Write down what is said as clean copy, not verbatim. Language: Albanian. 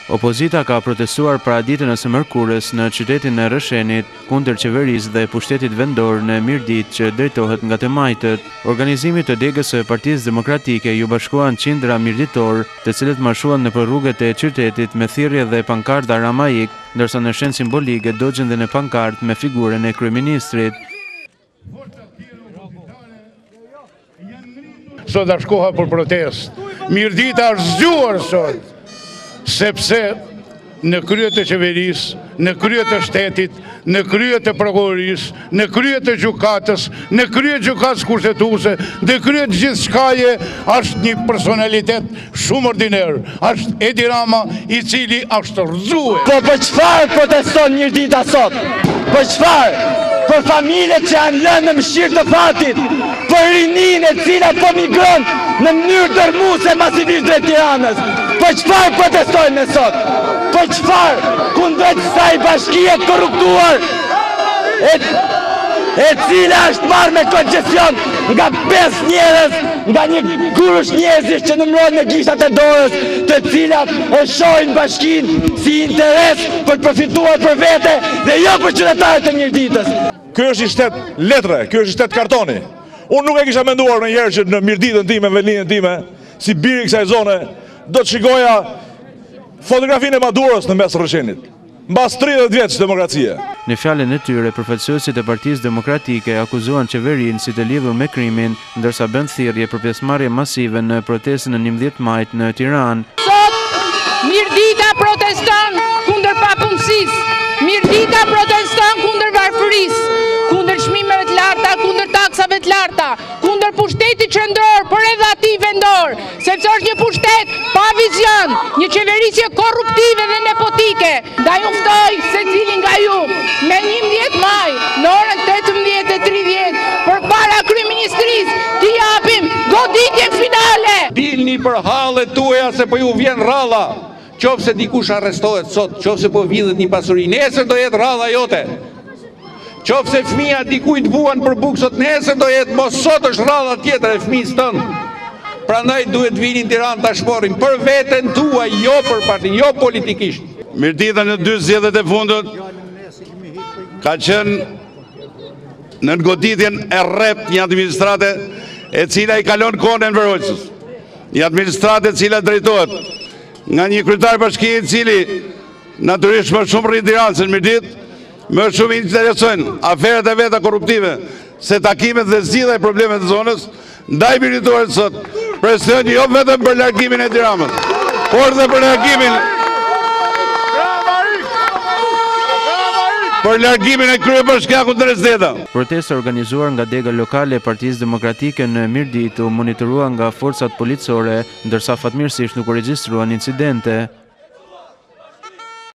Opozita ka protestuar para ditën e së mërkurës në qytetin e Rëshenit kundër qeverisë dhe pushtetit vendor në Mirdit që drejtohet nga të majtët. Organizimi të degës së Partisë Demokratike ju bashkuan qindra mirditor, të cilët marshuan nëpër rrugët e qytetit me thirrje dhe pankarta ramaik, ndërsa në shenjë simbolike dogjën dhe në pankart me figurën e kryeministrit. Sot është koha për protest. Mirdita është zgjuar sot. Sepse në krye të qeverisë, në krye të shtetit, në krye të prokurorisë, në krye të gjykatës, në krye të gjykatës kushtetuese, në krye të gjithë shkaje është një personalitet shumë ordiner, është Edi Rama i cili është rrëzuar. Po për çfarë proteston Mirdita sot? Për çfarë? Për familjet që janë lënë në mëshirë të fatit, për rininë e cila po migron në mënyrë dërmuese masivisht drejt Tiranës. Për çfarë protestojnë ne sot? Për çfarë? Kundër kësaj bashkie korruptuar, e cila është marrë me koncesion nga 5 njerëz, nga një grush njerëzish që numërohen me gishtat e dorës, të cilat e shohin bashkinë si interes për të përfituar për vete dhe jo për qytetarët e Mirditës. Ky është i shtet letre, ky është i shtet kartoni. Unë nuk e kisha menduar ndonjëherë që në Mirditën time, velinën time, si biri i kësaj zone, do të shikoja fotografinë e Madurës në mes Rëshenit, mbas 30 vjeç demokracie. Në fjalën e tyre, përfaqësuesit e Partisë Demokratike akuzuan qeverinë si të lidhur me krimin, ndërsa bën thirrje për pjesëmarrje masive në protestën e 11 majit në Tiranë. Sot Mirdita proteston kundër papunësisë, Mirdita proteston kundër varfërisë, kundër çmimeve të larta, kundër taksave të larta, kundër pushtetit qendror, por edhe atij vendor, sepse është një pushtet pa vizion, një qeverisje korruptive dhe nepotike. Ndaj u ftoj secilin nga ju me 11 maj në orën 18:30 përpara kryeministrisë t'i japim goditjen finale. Dilni për hallet tuaja se po ju vjen rralla. Qofse dikush arrestohet sot, qofse po vidhet një pasuri, nesër do jetë rralla jote. Qofse fëmia dikujt vuan për bukë sot, nesër do jetë, mos sot është rralla tjetër e fëmijës tënd. Prandaj duhet vini në Tiranë ta shporin për veten tuaj, jo për partinë, jo politikisht. Mirdita në 2 zgjedhjet e fundit ka qenë në goditjen e rrept një administrate e cila i kalon kohën e Enverojsës. Një administrate e cila drejtohet nga një kryetar bashkie i cili natyrisht më shumë rrin Tiranë se në Mirdit, më shumë interesojnë aferet e veta korruptive se takimet dhe zgjidhja e problemeve të zonës. Ndaj mirditorët sot presion jo vetëm për largimin e Tiranës, por dhe për largimin e kryebashkiakut drejtëta. Protesta organizuar nga dega lokale e Partisë Demokratike në Mirdit u monitorua nga forcat policore, ndërsa fatmirësisht nuk u regjistruan incidente.